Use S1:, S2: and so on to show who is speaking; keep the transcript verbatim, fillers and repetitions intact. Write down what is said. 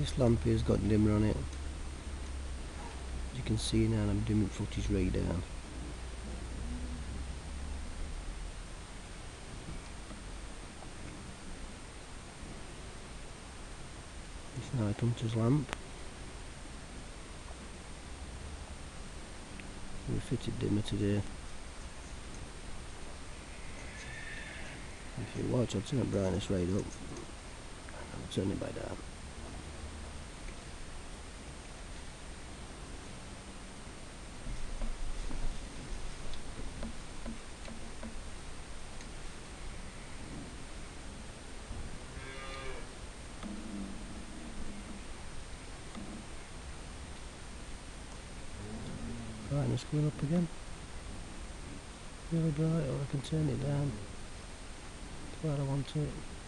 S1: This lamp here's got dimmer on it. As you can see now, I'm dimming footage right down. This night hunter's lamp. We fitted dimmer today. If you watch, I'll turn the brightness right up. I'll turn it back down. Brightness going up again. Really bright, or I can turn it down to where I want it.